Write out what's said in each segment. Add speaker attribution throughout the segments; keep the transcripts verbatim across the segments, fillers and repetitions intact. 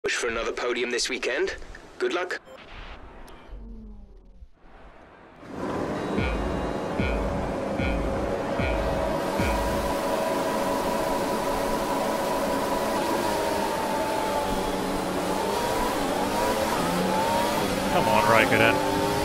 Speaker 1: Push for another podium this weekend. Good luck.
Speaker 2: Come on, Raikkonen.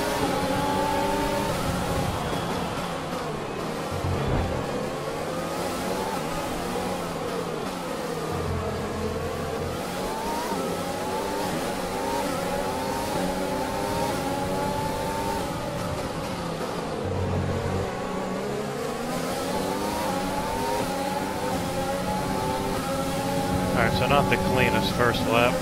Speaker 2: Alright, so not the cleanest first lap.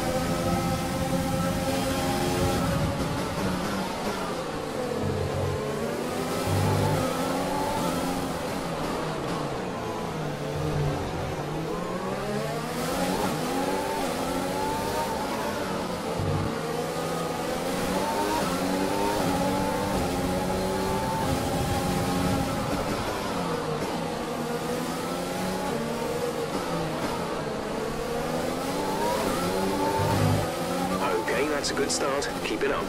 Speaker 1: That's a good start. Keep it up.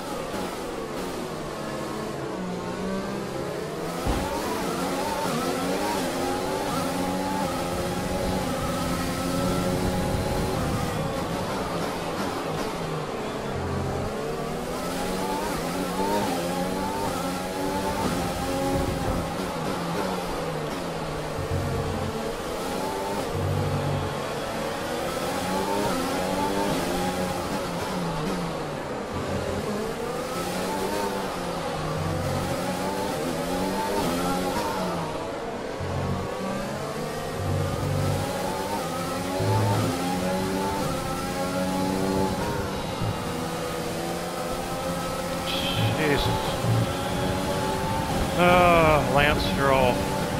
Speaker 1: Oh, Lance Stroll.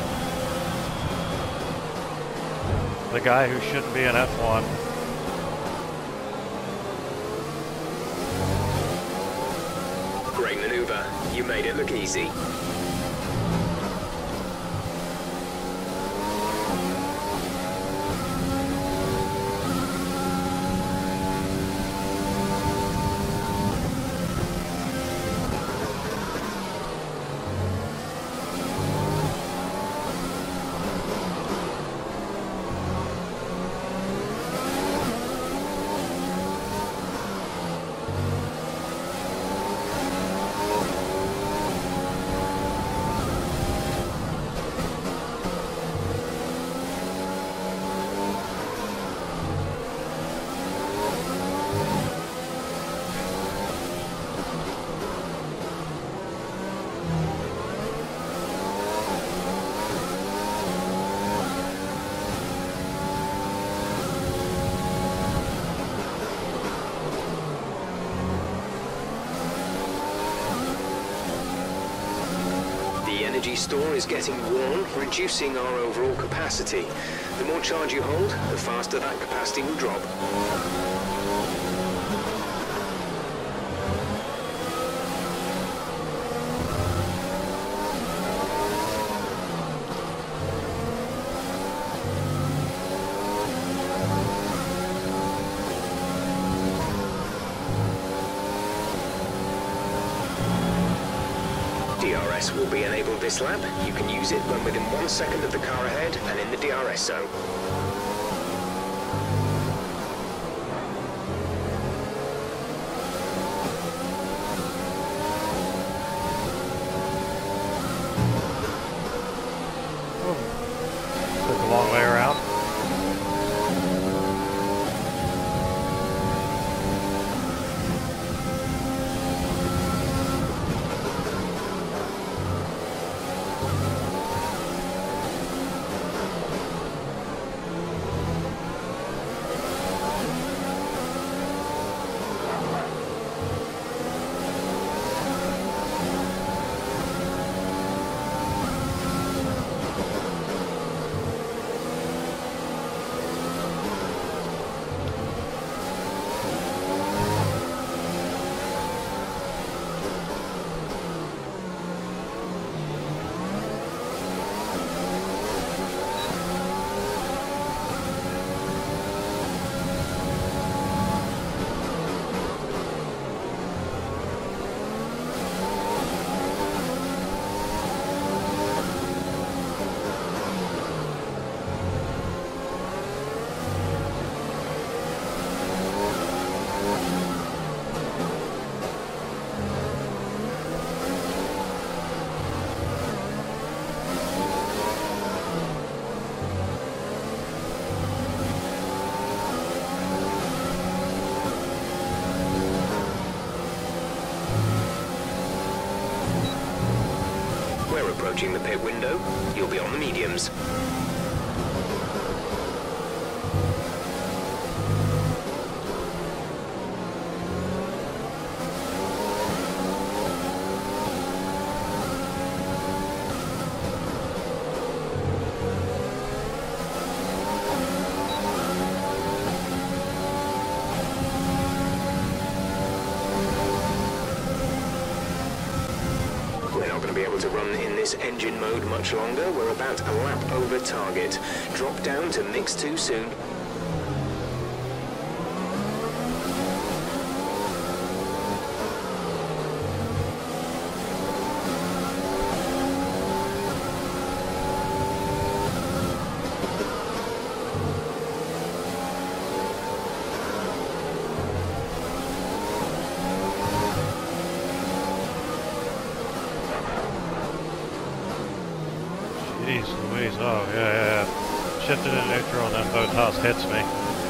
Speaker 1: The guy who shouldn't be in F one. Great maneuver. You made it look easy. The energy store is getting worn, reducing our overall capacity. The more charge you hold, the faster that capacity will drop. D R S will be enabled this lap. You can use it when within one second of the car ahead and in the D R S zone.
Speaker 2: Oh. Took a long way around.
Speaker 1: Approaching the pit window, you'll be on the mediums. To run in this engine mode much longer. We're about a lap over target. Drop down to mix two soon.
Speaker 2: Jeez Louise, oh yeah, yeah, yeah. Shifted in neutral and then Botas hits me.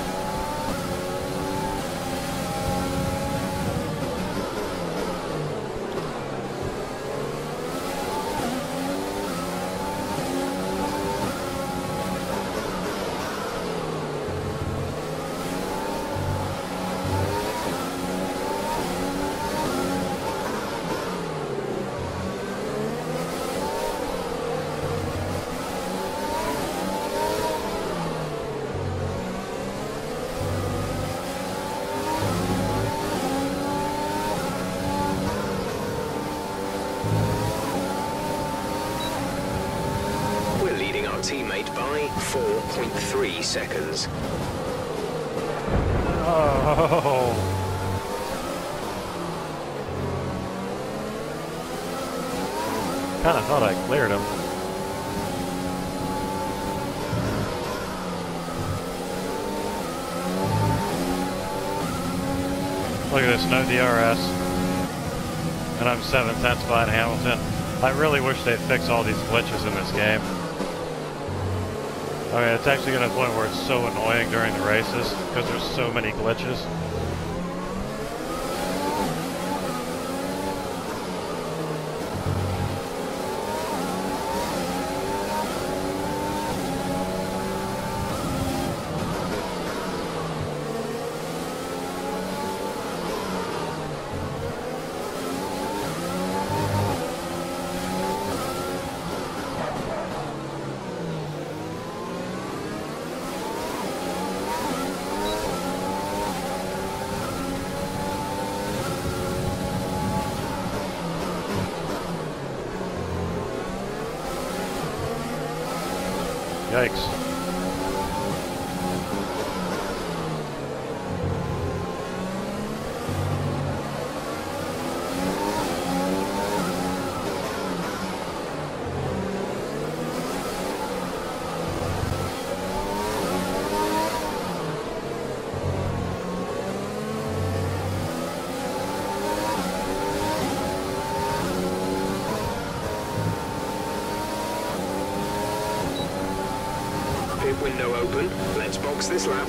Speaker 1: Teammate by four point three seconds.
Speaker 2: Oh. Kinda thought I cleared him. Look at this, no D R S. And I'm seven tenths behind Hamilton. I really wish they'd fix all these glitches in this game. I mean, it's actually getting to the point where it's so annoying during the races because there's so many glitches. Yikes.
Speaker 1: Window open. Let's box this lap.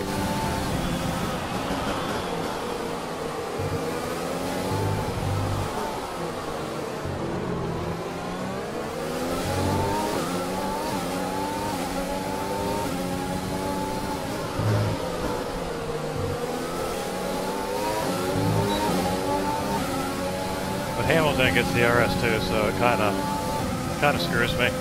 Speaker 2: But Hamilton gets the R S too, so it kind of kind of screws me.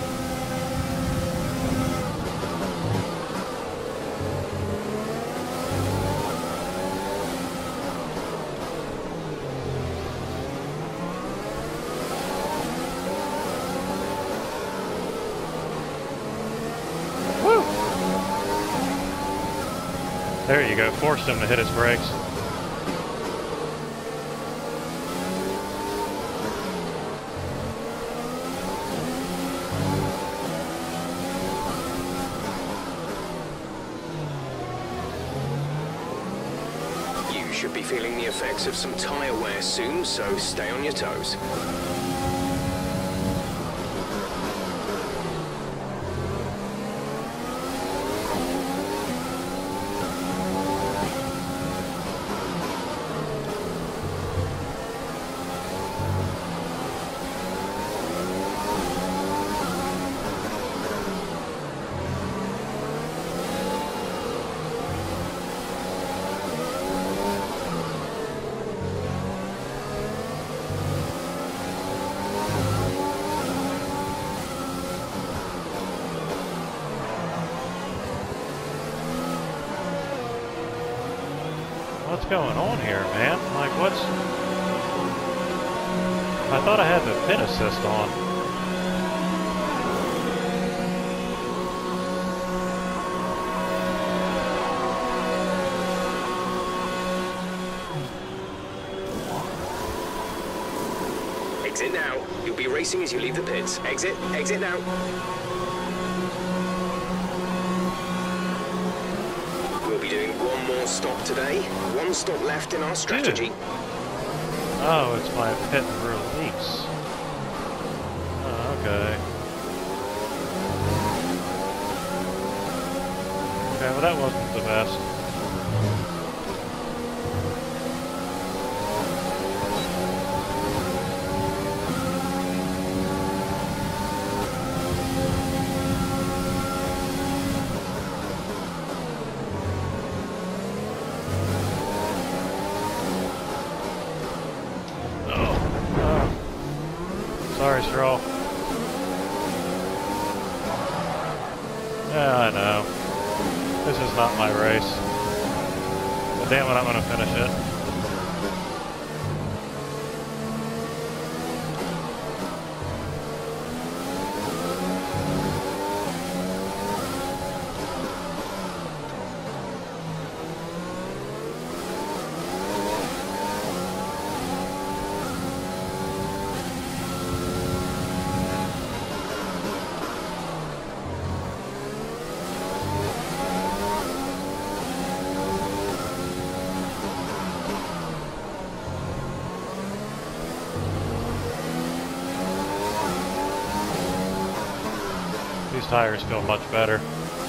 Speaker 2: There you go, forced him to hit his brakes.
Speaker 1: You should be feeling the effects of some tyre wear soon, so stay on your toes.
Speaker 2: going on here, man? Like, what's... I thought I had the pin assist on.
Speaker 1: Exit now. You'll be racing as you leave the pits. Exit, exit now. We'll be doing one more stop today. One stop left in our strategy.
Speaker 2: Dude. Oh, it's my pit release. Oh, okay. Okay, well that wasn't the best. Sorry, Stroll. Yeah, I know. This is not my race. But damn it, I'm gonna finish it. These tires feel much better.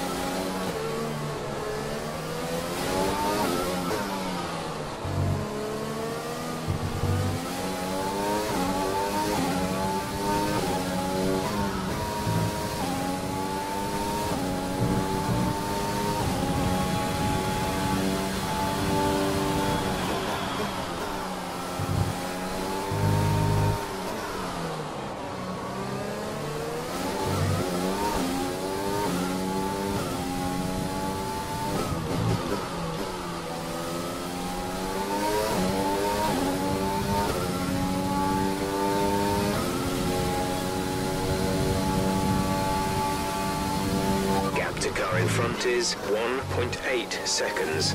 Speaker 1: Car in front is one point eight seconds.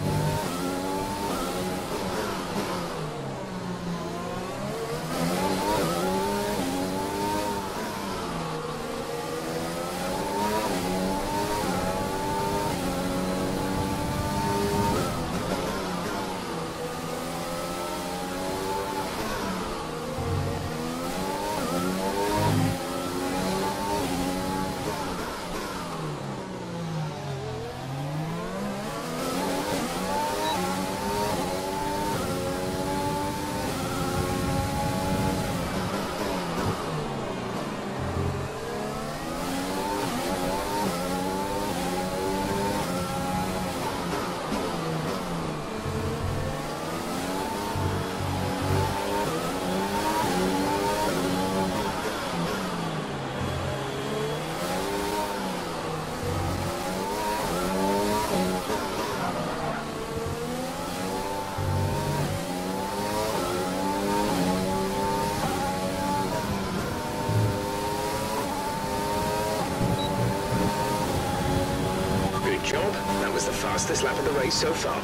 Speaker 1: Job. That was the fastest lap of the race so far.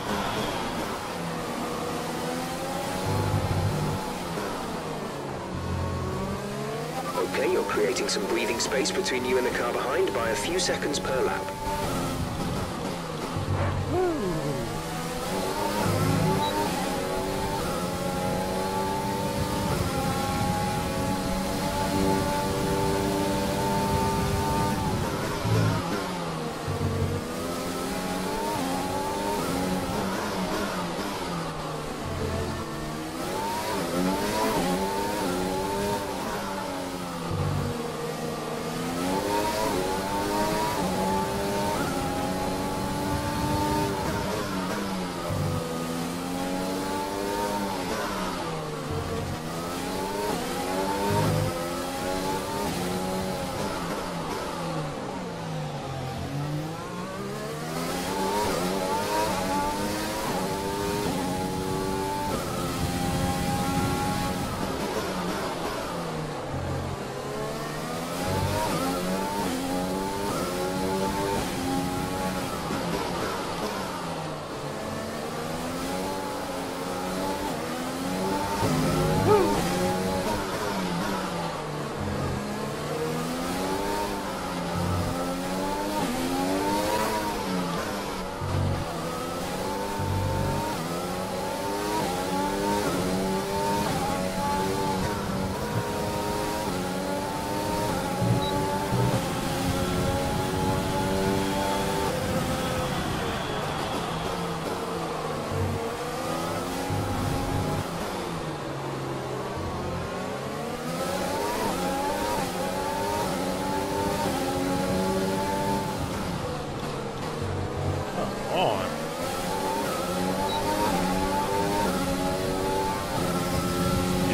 Speaker 1: Okay, you're creating some breathing space between you and the car behind by a few seconds per lap.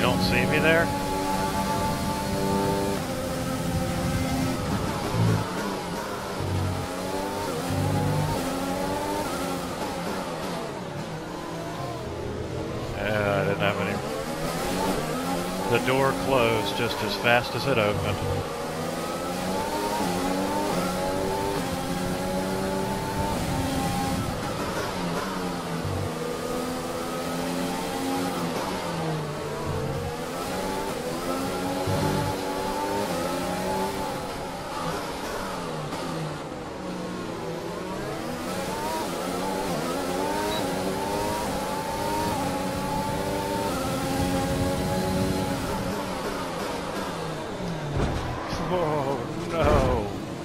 Speaker 2: don't see me there? Yeah, I didn't have any. The door closed just as fast as it opened. Oh no.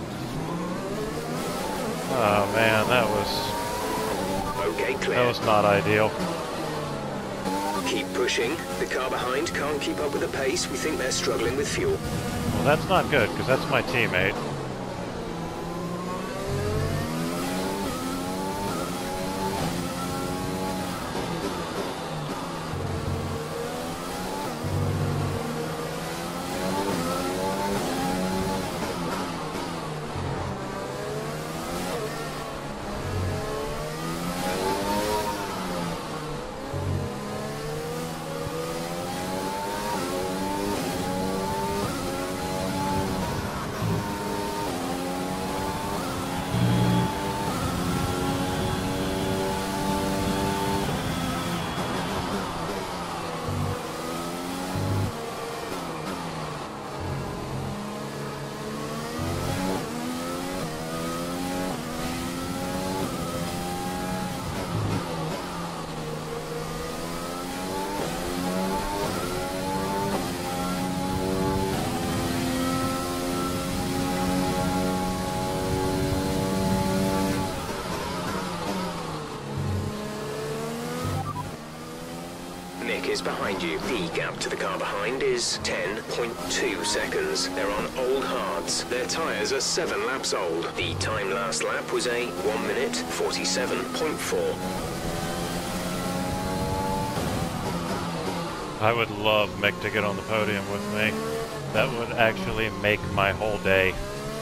Speaker 2: Oh man, that was...
Speaker 1: Okay, clear.
Speaker 2: That was not ideal.
Speaker 1: Keep pushing. The car behind can't keep up with the pace. We think they're struggling with fuel.
Speaker 2: Well, that's not good, because that's my teammate.
Speaker 1: Nick is behind you. The gap to the car behind is ten point two seconds. They're on old hards. Their tyres are seven laps old. The time last lap was a one minute forty-seven point four.
Speaker 2: I would love Mick to get on the podium with me. That would actually make my whole day.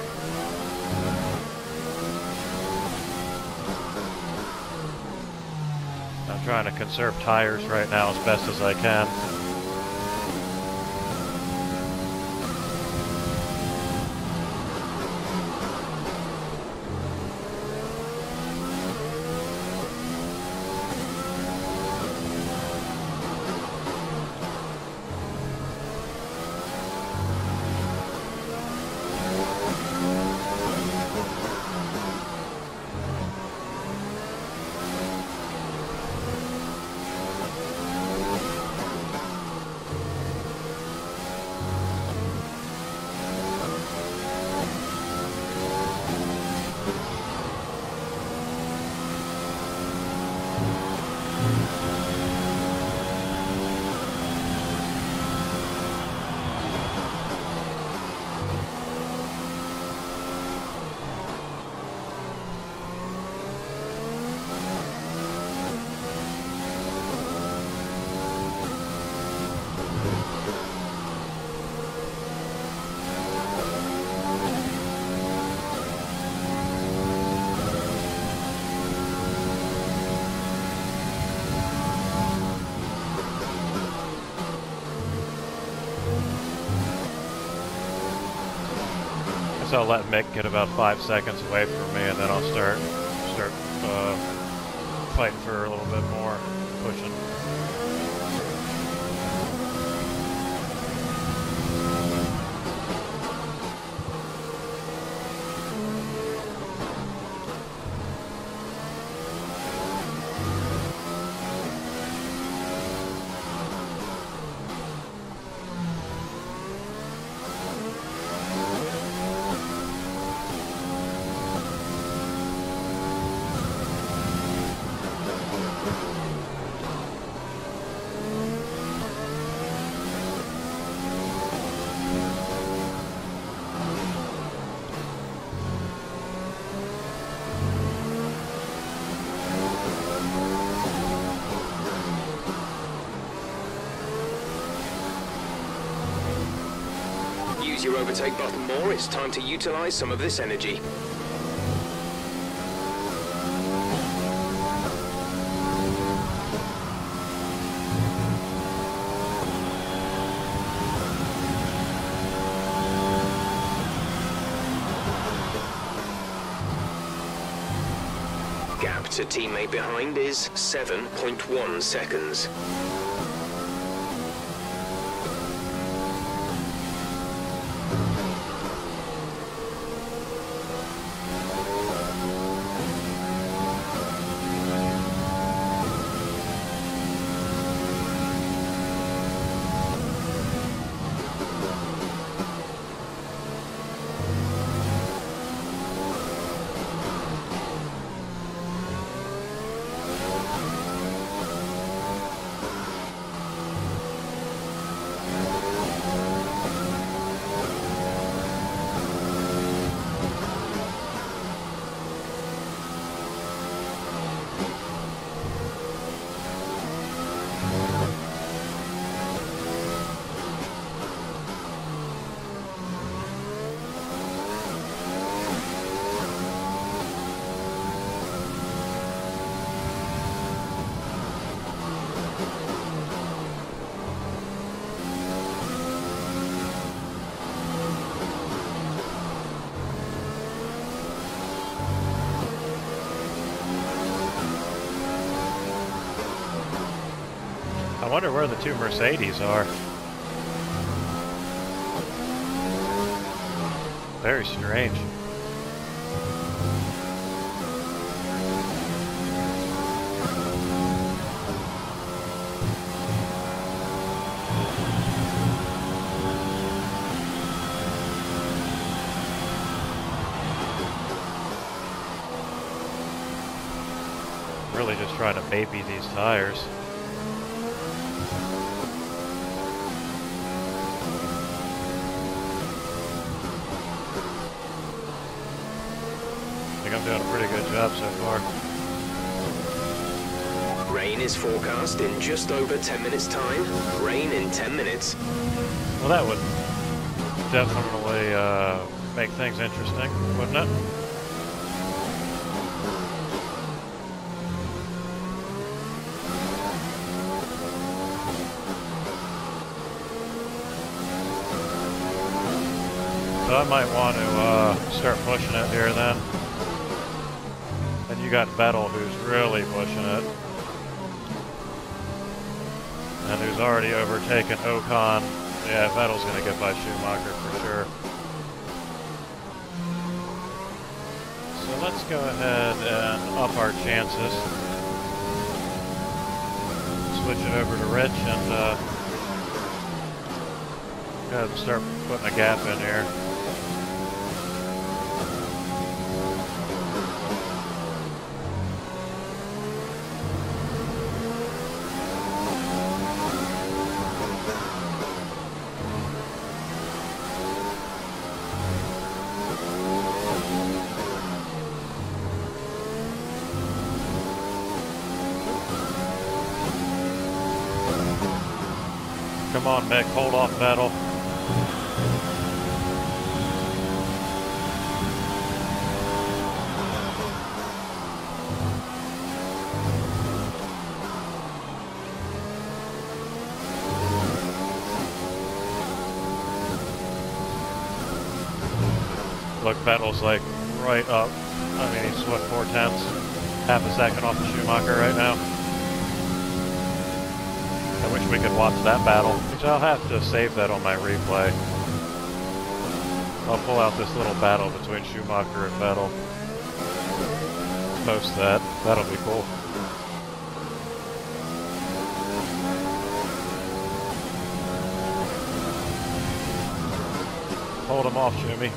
Speaker 2: I'm trying to conserve tires right now as best as I can. I'll let Mick get about five seconds away from me, and then I'll start start uh, fighting for a little bit more, pushing.
Speaker 1: use your overtake button more, it's time to utilize some of this energy. Gap to teammate behind is seven point one seconds.
Speaker 2: I wonder where the two Mercedes are. Very strange. Really just trying to baby these tires. I'm doing a pretty good job so far.
Speaker 1: Rain is forecast in just over ten minutes time. Rain in ten minutes.
Speaker 2: Well, that would definitely uh, make things interesting, wouldn't it? So I might want to uh, start pushing it here then. And you got Vettel who's really pushing it. And who's already overtaken Ocon. Yeah, Vettel's going to get by Schumacher for sure. So let's go ahead and up our chances. Switch it over to Rich and uh, go ahead and start putting a gap in here. Come on, Mick, hold off Vettel. Look, Vettel's like right up. I mean, he's what, four tenths, half a second off of Schumacher right now. I wish we could watch that battle, which I'll have to save that on my replay. I'll pull out this little battle between Schumacher and Vettel. Post that. That'll be cool. Hold him off, Schumi.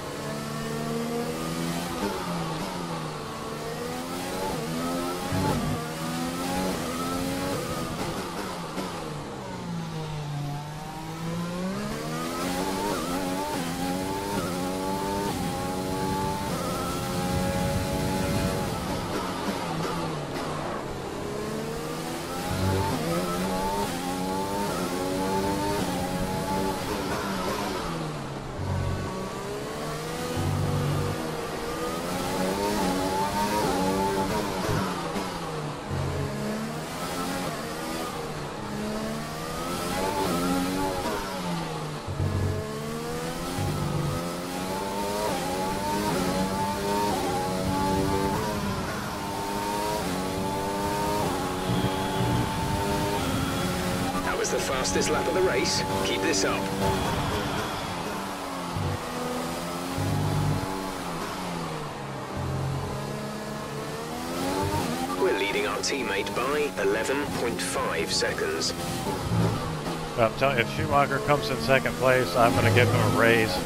Speaker 1: was the fastest lap of the race. Keep this up. We're leading our teammate by eleven point five seconds.
Speaker 2: I'm telling you, if Schumacher comes in second place, I'm going to give him a raise.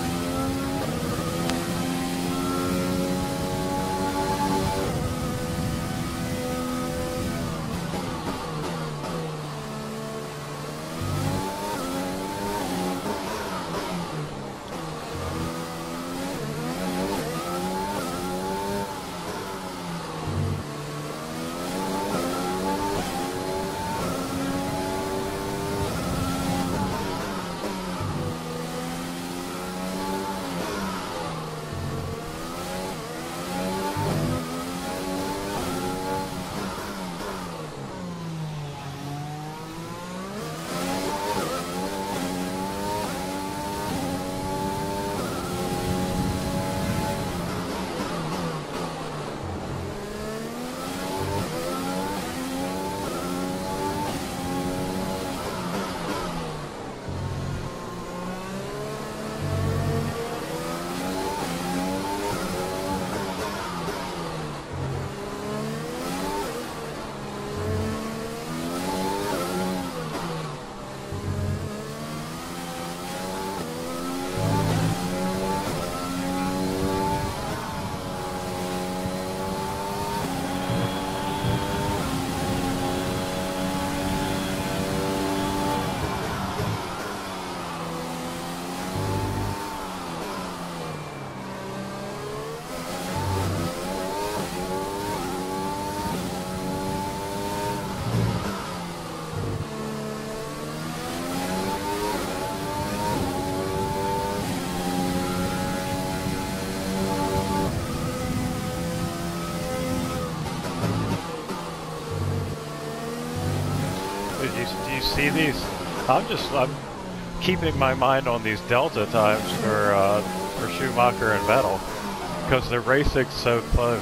Speaker 2: Do you, do you see these? I'm just I'm keeping my mind on these delta times for uh, for Schumacher and Vettel because they're racing so close.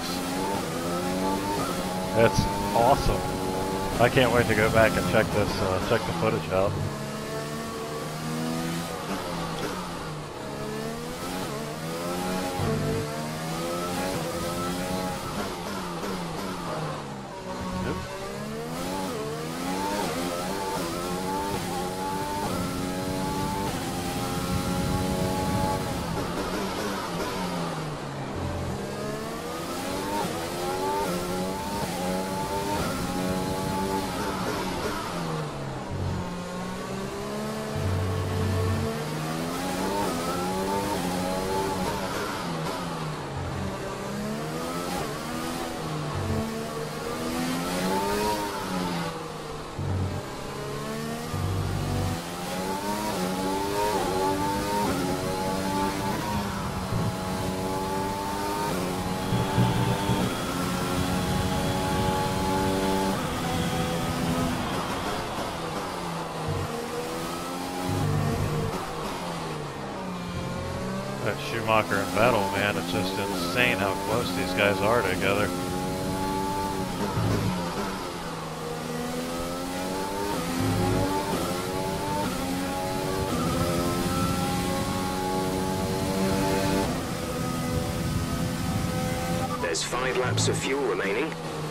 Speaker 2: That's awesome. I can't wait to go back and check this uh, check the footage out. That Schumacher and Vettel, man, it's just insane how close these guys are together.
Speaker 1: There's five laps of fuel remaining.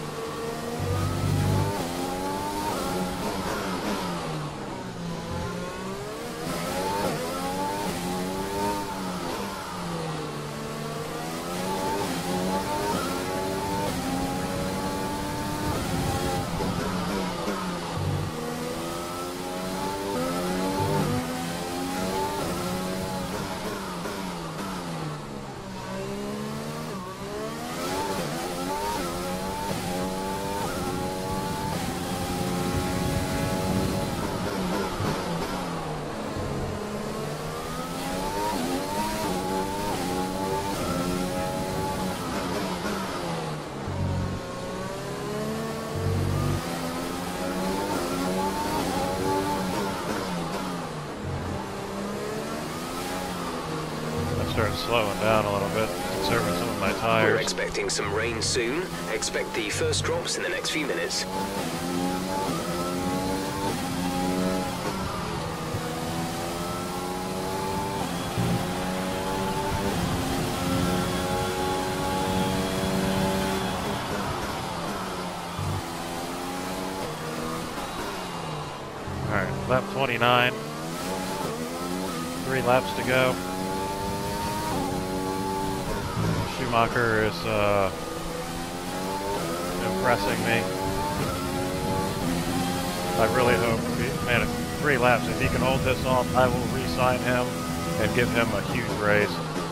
Speaker 2: Starting slowing down a little bit, conserving some of my tires.
Speaker 1: We're expecting some rain soon. Expect the first drops in the next few minutes.
Speaker 2: Lap twenty-nine. Three laps to go. Schumacher is uh, impressing me. I really hope, man, if three laps, if he can hold this off, I will re-sign him and give him a huge raise.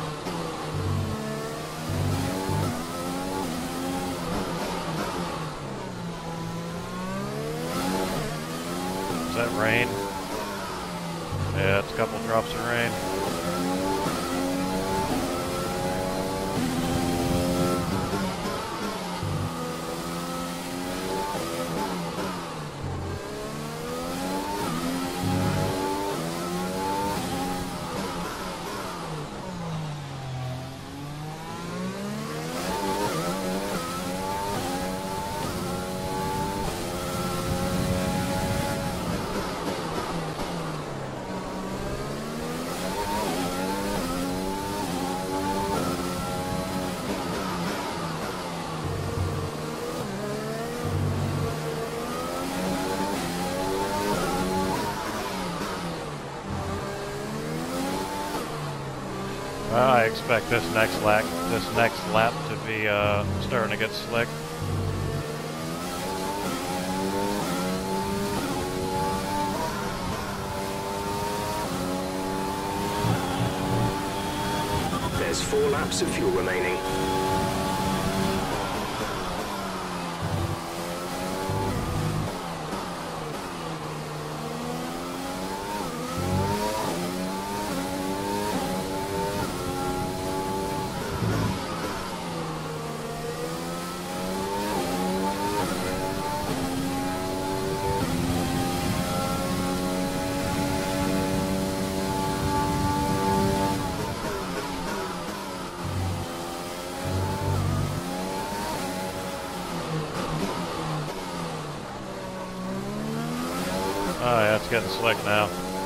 Speaker 2: Is that rain? Yeah, it's a couple drops of rain. I expect this next lap, this next lap to be uh, starting to get slick.
Speaker 1: There's four laps of fuel remaining.
Speaker 2: Oh yeah, it's getting slick now.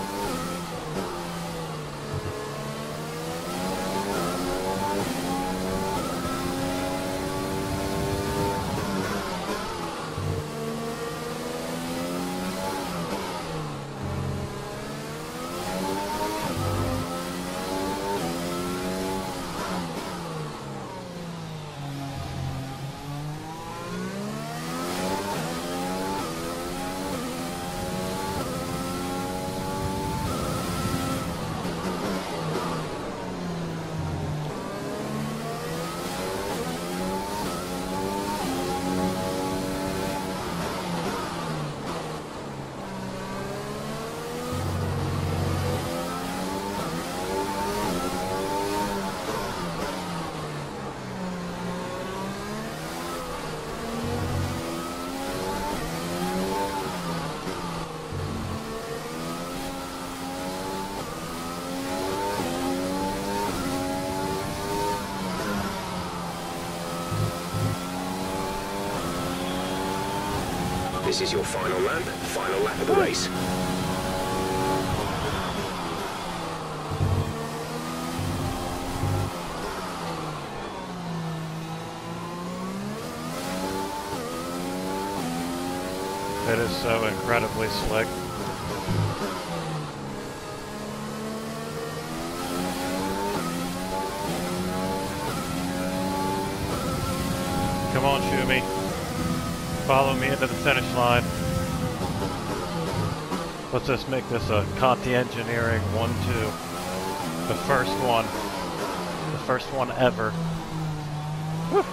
Speaker 1: This is your final lap, final lap of the race.
Speaker 2: It is so incredibly slick. Come on, Shumi. Follow me into the finish line. Let's just make this a Conte Engineering one two. The first one. The first one ever. Whew.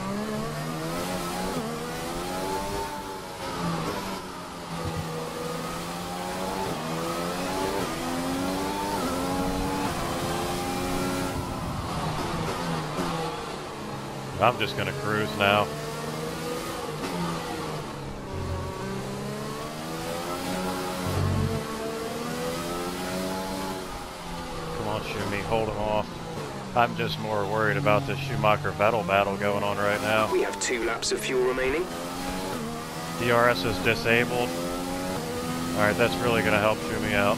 Speaker 2: I'm just gonna cruise now. Shumi, hold him off. I'm just more worried about this Schumacher-Vettel battle going on right now.
Speaker 1: We have two laps of fuel remaining.
Speaker 2: D R S is disabled. Alright, that's really going to help Shumi out.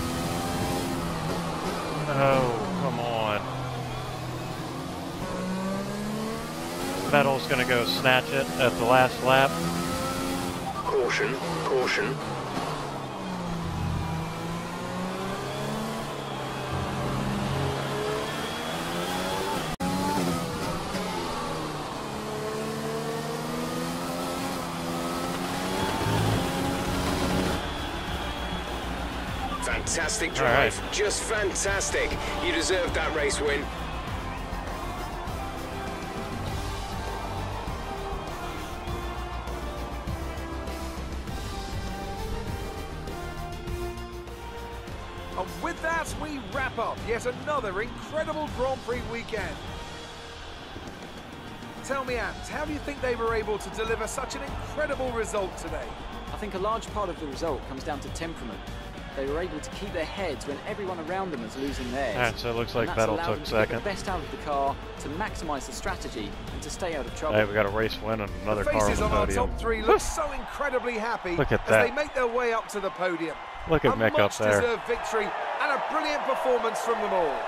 Speaker 2: Oh, come on. Vettel's going to go snatch it at the last lap.
Speaker 1: Caution, caution. Fantastic drive,
Speaker 2: right.
Speaker 1: Just fantastic. You deserved that race win.
Speaker 3: And with that, we wrap up yet another incredible Grand Prix weekend. Tell me, Ant, how do you think they were able to deliver such an incredible result today?
Speaker 4: I think a large part of the result comes down to temperament. They were able to keep their heads when everyone around them was losing theirs.
Speaker 2: Alright, so it looks like
Speaker 4: and that's
Speaker 2: Vettel
Speaker 4: allowed
Speaker 2: took
Speaker 4: them to
Speaker 2: second.
Speaker 4: get the best out of the car, to maximise the strategy, and to stay out of trouble.
Speaker 2: Hey, we got a race win and another
Speaker 3: the
Speaker 2: car on
Speaker 3: faces
Speaker 2: the
Speaker 3: on our
Speaker 2: podium.
Speaker 3: top three look so incredibly happy
Speaker 2: Look at
Speaker 3: as
Speaker 2: that.
Speaker 3: they make their way up to the podium.
Speaker 2: Look at
Speaker 3: a
Speaker 2: Mick up there.
Speaker 3: much-deserved victory and a brilliant performance from them all.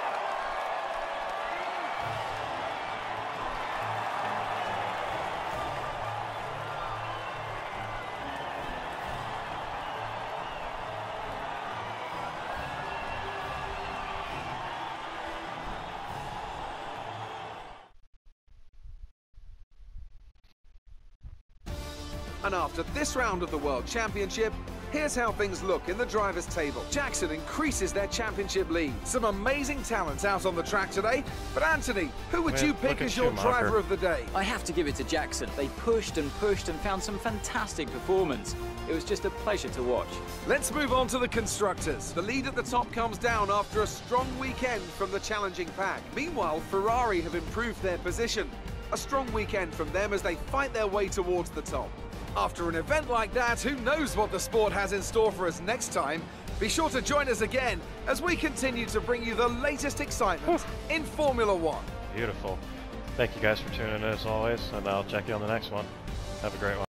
Speaker 3: And after this round of the World Championship, here's how things look in the drivers' table. Jackson increases their championship lead. Some amazing talents out on the track today. But Anthony, who would
Speaker 2: Man,
Speaker 3: you pick
Speaker 2: look at
Speaker 3: as your
Speaker 2: Schumacher.
Speaker 3: driver of the day?
Speaker 4: I have to give it to Jackson. They pushed and pushed and found some fantastic performance. It was just a pleasure to watch.
Speaker 3: Let's move on to the constructors. The lead at the top comes down after a strong weekend from the challenging pack. Meanwhile, Ferrari have improved their position. A strong weekend from them as they fight their way towards the top. After an event like that, who knows what the sport has in store for us next time? Be sure to join us again as we continue to bring you the latest excitement in Formula One.
Speaker 2: Beautiful. Thank you guys for tuning in as always, and I'll check you on the next one. Have a great one.